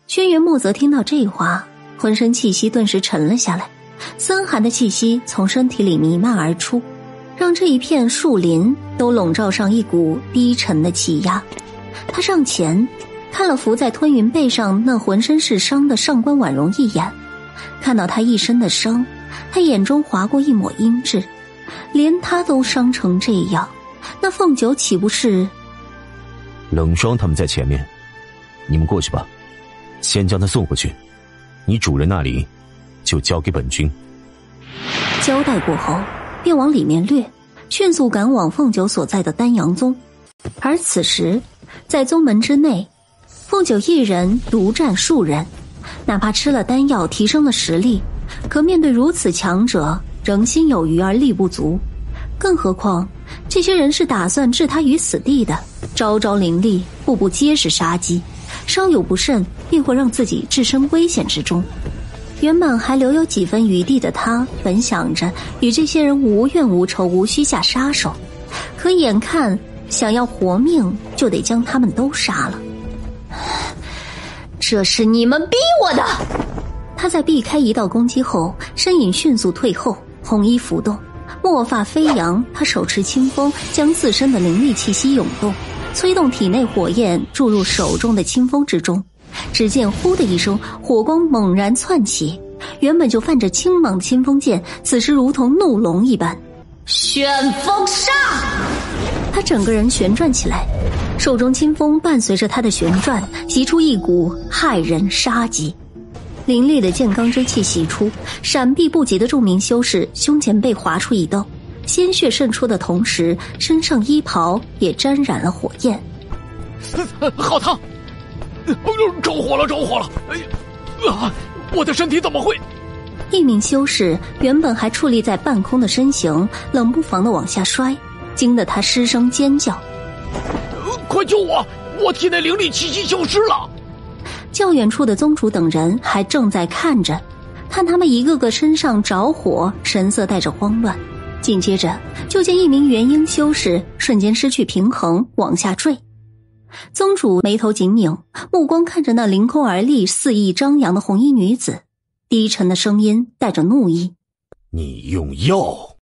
轩辕墨则听到这话，浑身气息顿时沉了下来，森寒的气息从身体里弥漫而出，让这一片树林都笼罩上一股低沉的气压。他上前看了伏在吞云背上那浑身是伤的上官婉容一眼，看到他一身的伤，他眼中划过一抹阴鸷，连他都伤成这样，那凤九岂不是…… 冷霜他们在前面，你们过去吧，先将他送回去，你主人那里就交给本君。 交代过后，便往里面掠，迅速赶往凤九所在的丹阳宗。而此时，在宗门之内，凤九一人独占数人，哪怕吃了丹药提升了实力，可面对如此强者，仍心有余而力不足。更何况这些人是打算置他于死地的，招招凌厉，步步皆是杀机，稍有不慎便会让自己置身危险之中。原本还留有几分余地的他，本想着与这些人无怨无仇，无需下杀手，可眼看想要活命，就得将他们都杀了。这是你们逼我的！他在避开一道攻击后，身影迅速退后，红衣浮动，墨发飞扬，他手持清风，将自身的灵力气息涌动，催动体内火焰注入手中的清风之中。只见呼的一声，火光猛然窜起，原本就泛着青芒的清风剑，此时如同怒龙一般，旋风杀！他整个人旋转起来，手中清风伴随着他的旋转，袭出一股骇人杀机。凌厉的剑罡之气袭出，闪避不及的众名修士胸前被划出一刀，鲜血渗出的同时，身上衣袍也沾染了火焰。 好烫！着火了！哎呀，我的身体怎么会？ 一名修士原本还矗立在半空的身形，冷不防地往下摔，惊得他失声尖叫： 快救我！我体内灵力气息消失了！ 较远处的宗主等人还正在看着，看他们一个个身上着火，神色带着慌乱。紧接着就见一名元婴修士瞬间失去平衡，往下坠。宗主眉头紧拧，目光看着那凌空而立、肆意张扬的红衣女子，低沉的声音带着怒意： 你用药！